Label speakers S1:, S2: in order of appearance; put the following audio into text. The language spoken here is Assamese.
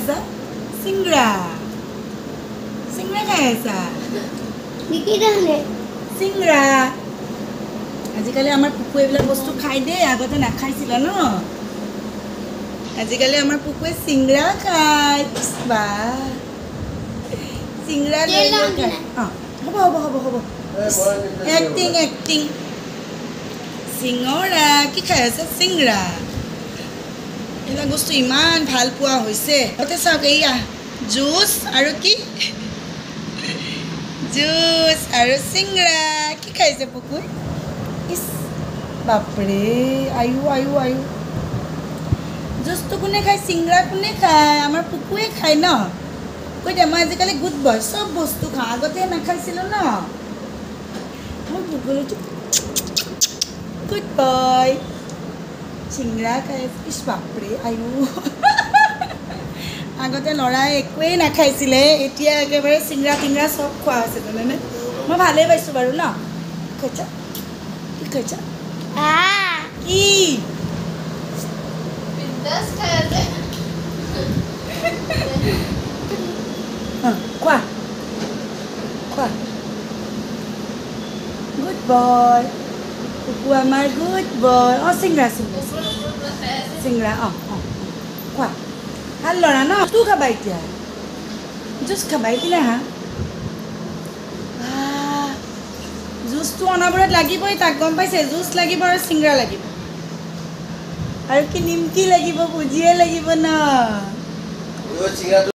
S1: আছা সিংৰা খাই আছা সিংৰা আজিকালি আমাৰ পুকু এইবিলাক বস্তু খাই দে আগতে নাখাইছিলা ন আজিকালি আমাৰ পুকুৱে সিংৰা খায় বা সিংৰা লৈ খায় হ'ব এক্টিং সিংৰা কি খাই আছে সিংৰা এইবিলাক বস্তু ইমান ভাল পোৱা হৈছে তাতে চাওক এইয়া জুচ আৰু কি জুচ আৰু সিংৰা কি খাইছে পুকুৰ ইস বাপৰে আয়ু জুচটো কোনে খায় সিংৰা কোনে খায় আমাৰ পুকুৱে খায় ন কৈ দে মই আজিকালি গুড বয় চব বস্তু খাওঁ আগতে নাখাইছিলোঁ ন মোৰ পুকুৰটো গুড বয় সিংৰা খাই ইস বাপৰে আয়ু আগতে ল'ৰাই একোৱেই নাখাইছিলে এতিয়া একেবাৰে সিংৰা টিংৰা চব খোৱা হৈছে জানেনে মই ভালেই পাইছোঁ বাৰু ন খাইছা কি খাইছা কি খোৱা গুড বয় পুকু আমাৰ গুড বয় সিংৰা খোৱা ভাল ল'ৰা ন তোৰ খাবা এতিয়া জুচ খাবা এতিয়া হা জুচটো অনাবৰত লাগিবই তাক গম পাইছে জুচ লাগিব আৰু সিংৰা লাগিব আৰু কি নিমকি লাগিব ভুজিয়া লাগিব ন